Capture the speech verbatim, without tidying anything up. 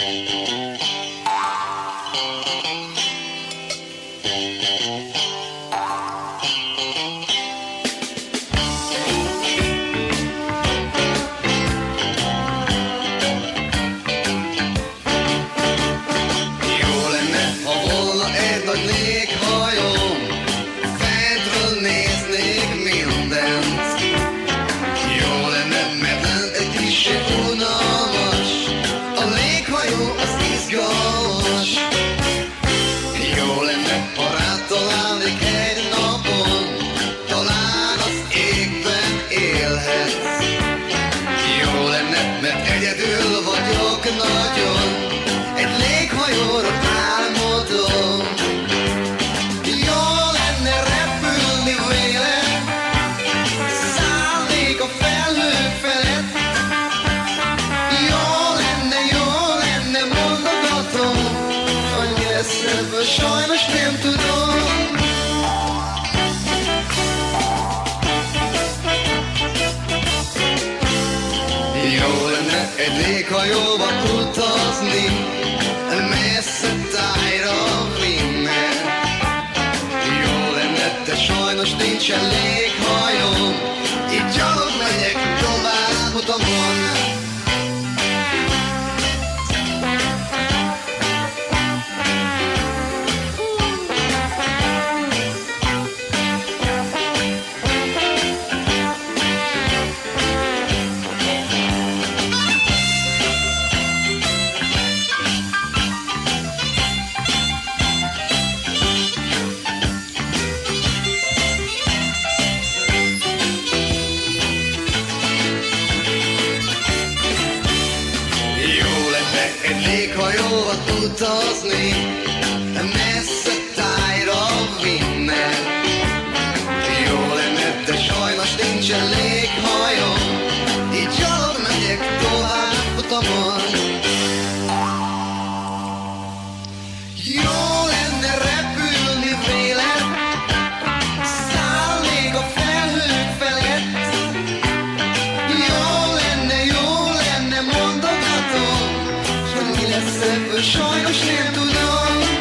Sajnos nem tudom. Jó lenne egy léghajóba utazni, messze tájra vinne. Jó lenne, de sajnos nincsen léghajó, így gyalog megyek tovább utamon. Léghajóval utazni, messze tájra vinne. Jó lenne, de sajnos nincsen léghajó, így gyalog megyek tovább utamon. Jó lenne repülni véled, szállnék a felhők felett. Jó lenne, jó lenne, mondogatom, sajnos nem tudom.